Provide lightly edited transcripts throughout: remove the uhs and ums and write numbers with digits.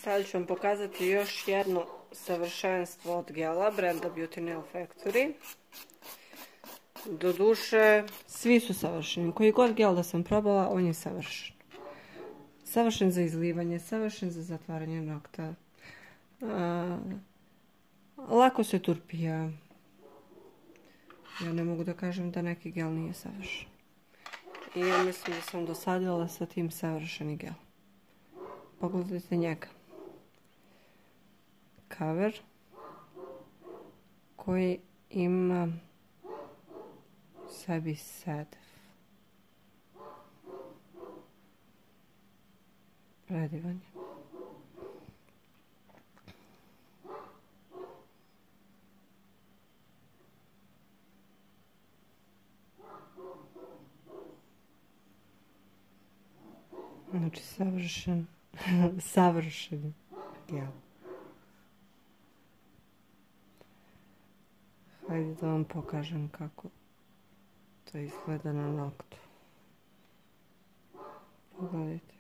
Sad ću vam pokazati još jedno savršenstvo od gela brenda Beauty Nail Factory. Doduše, svi su savršeni. Koji god gel da sam probala, on je savršen. Savršen za izlivanje, savršen za zatvaranje nokta. Lako se turpija. Ja ne mogu da kažem da neki gel nije savršen. I ja mislim da sam dosadila sa tim savršeni gel. Pogledajte njega. Cover koji ima sebi sedef. Predivan je. Znači savršen gel. Hajde da vam pokažem kako to izgleda na noktu. Pogledajte.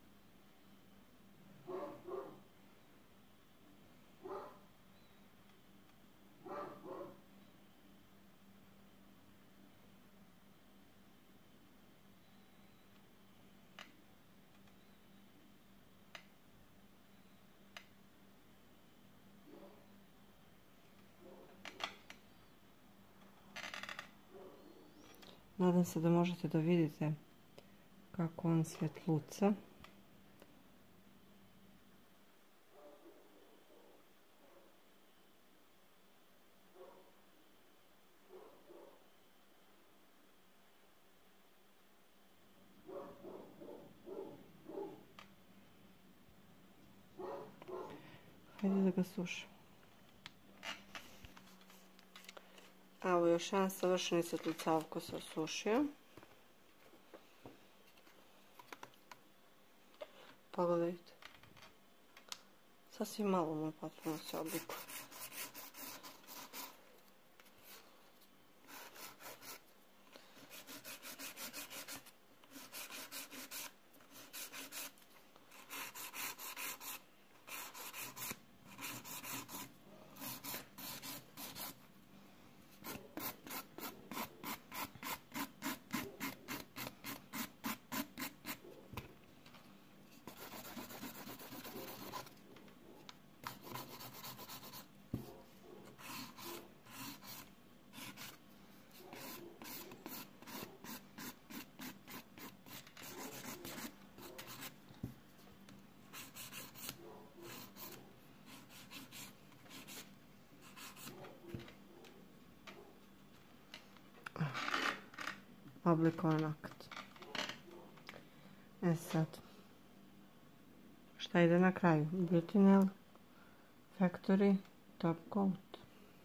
Nadam se da možete da vidite kako on svjetluca. Hajde da ga sušim. Evo još jedan savršeni svjetlucavko se osušio. Pogledajte. Sasvim malo mu je potrebno se oblikuje. Oblikovan akt. Sad, šta ide na kraju? Beauty Nail Factory Top Coat.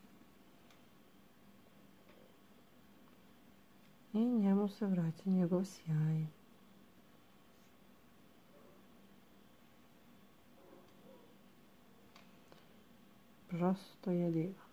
I njemu se vraća njegov sjaj. Prosto je divan.